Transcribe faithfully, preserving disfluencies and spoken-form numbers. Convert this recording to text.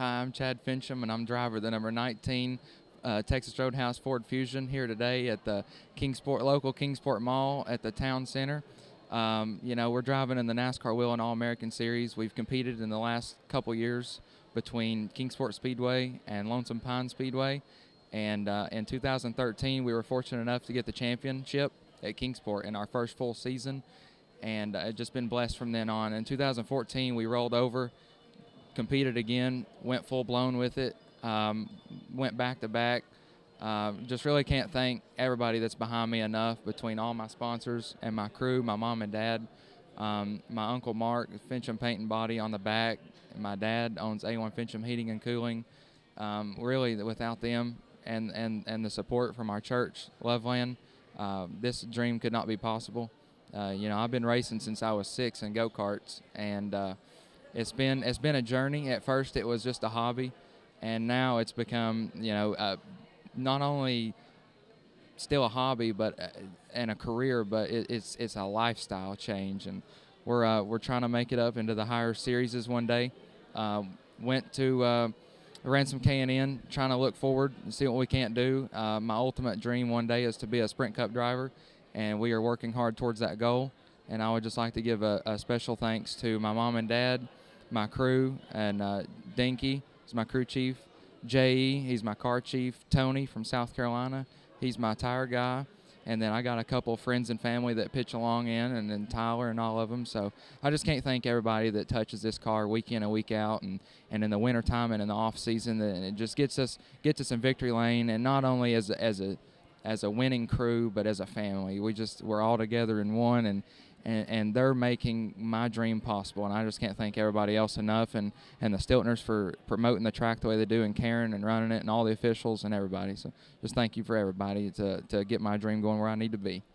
Hi, I'm Chad Finchum, and I'm driver of the number nineteen uh, Texas Roadhouse Ford Fusion here today at the Kingsport local Kingsport Mall at the town center. Um, you know, we're driving in the NASCAR Wheel and All-American Series. We've competed in the last couple years between Kingsport Speedway and Lonesome Pine Speedway, and uh, in two thousand thirteen we were fortunate enough to get the championship at Kingsport in our first full season, and uh, just been blessed from then on. In two thousand fourteen we rolled over, competed again, went full-blown with it, um, went back-to-back. Uh, just really can't thank everybody that's behind me enough, between all my sponsors and my crew, my mom and dad. Um, my Uncle Mark, Finchum Paint and Body on the back. And my dad owns A one Finchum Heating and Cooling. Um, really, without them and, and, and the support from our church, Loveland, uh, this dream could not be possible. Uh, you know, I've been racing since I was six in go-karts, and uh, It's been it's been a journey. At first, it was just a hobby, and now it's become, you know, uh, not only still a hobby, but uh, and a career, but it, it's it's a lifestyle change, and we're uh, we're trying to make it up into the higher series one day. Uh, went to uh, ran some K and N, trying to look forward and see what we can't do. Uh, my ultimate dream one day is to be a Sprint Cup driver, and we are working hard towards that goal. And I would just like to give a, a special thanks to my mom and dad, my crew, and uh, Dinky is my crew chief, J E, he's my car chief, Tony from South Carolina, he's my tire guy, and then I got a couple of friends and family that pitch along in, and then Tyler and all of them. So I just can't thank everybody that touches this car week in and week out, and, and in the wintertime and in the off season, and it just gets us gets us in victory lane, and not only as a, as a as a winning crew, but as a family. We just we're all together in one, and And, and they're making my dream possible, and I just can't thank everybody else enough, and, and the Stiltners for promoting the track the way they do, and Karen and running it, and all the officials and everybody. So just thank you for everybody to, to get my dream going where I need to be.